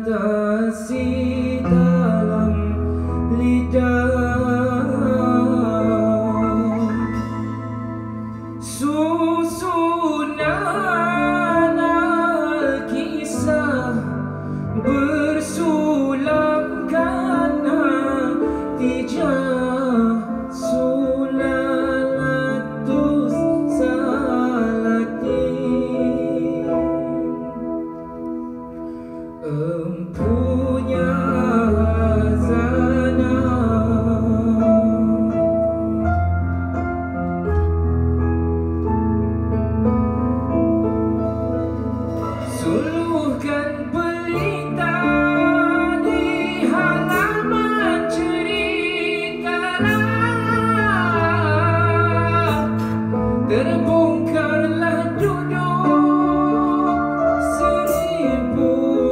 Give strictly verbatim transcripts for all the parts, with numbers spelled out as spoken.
batasi dalam lidah, susunan kisah bersulam karena tijah Sulalatus Salatin, empunya hazana suluhkan pelita di halaman ceritalah, terbongkarlah duduk seribu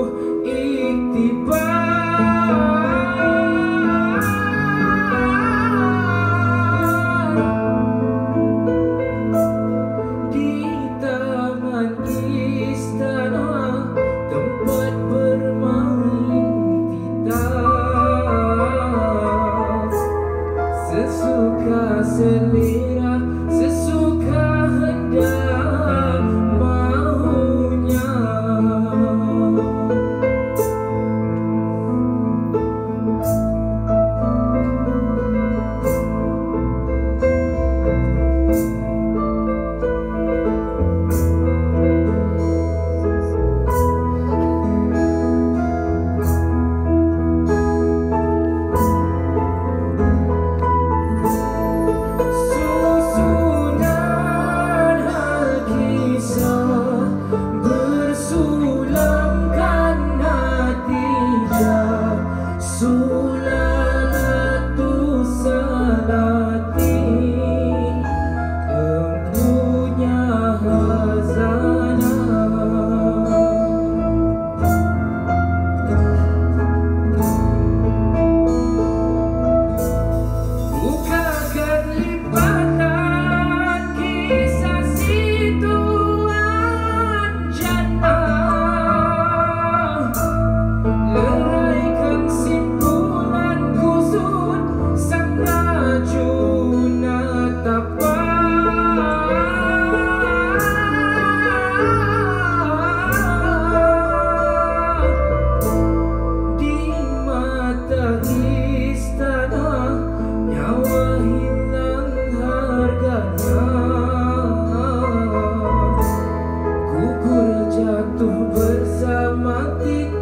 iktibar, di taman istana tempat bermain titas, sesuka selera, sesuka hendak maunya. Susunan hal kisah bersulam karena tijah Sulalatus Salatin, empunya hazana. Bukakan lipatan kisah situan jannah, leraikan simpulan kusut sang racun tapak, di mata istana nyawa hilang harganya, gugur jatuh bersama kita.